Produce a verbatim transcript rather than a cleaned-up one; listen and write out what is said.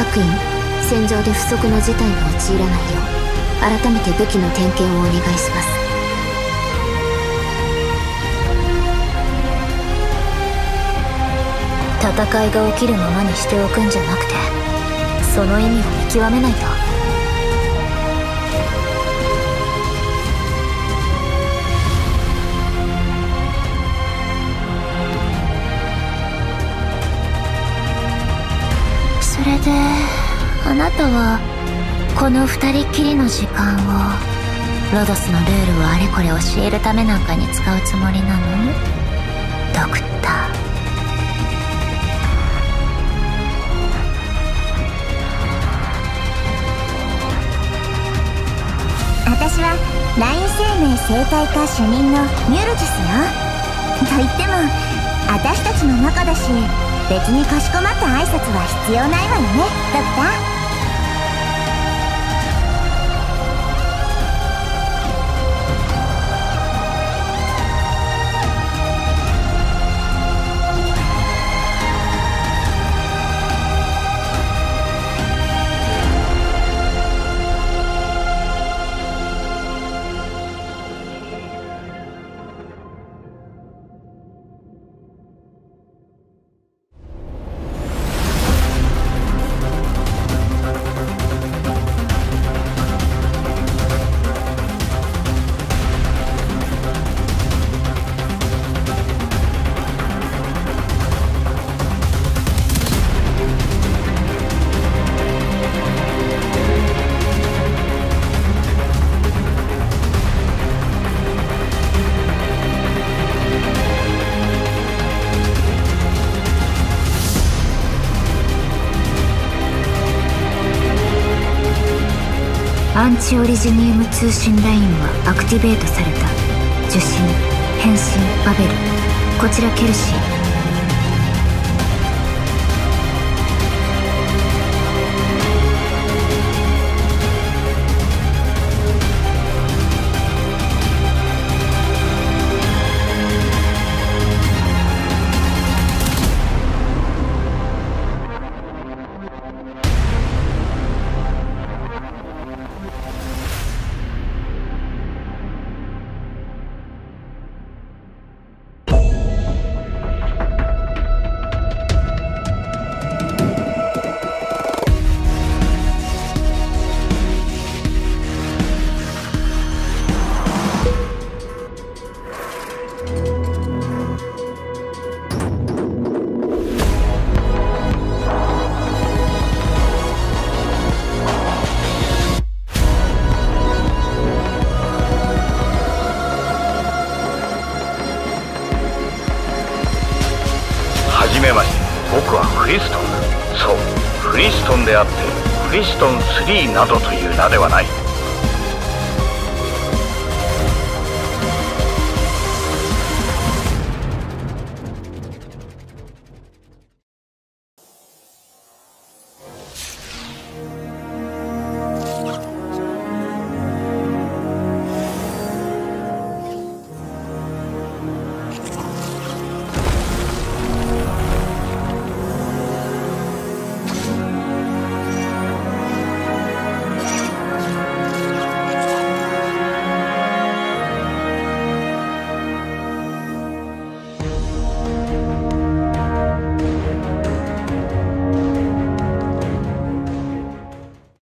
各員、戦場で不測の事態が陥らないよう改めて武器の点検をお願いします。 戦いが起きるままにしておくんじゃなくて、その意味を見極めないと。それであなたはこの二人きりの時間をロドスのルールをあれこれ教えるためなんかに使うつもりなの？ドクター。 私はライン生命生態科主任のミュルジスよ。と言っても私たちの中だし、別にかしこまった挨拶は必要ないわよね、ドクター。 アンチオリジニウム通信ラインはアクティベートされた。受信、返信、バベル。こちらケルシー。 はじめまして、僕はフリストンだ。そう、フリストンであってフリストンスリーなどという名ではない。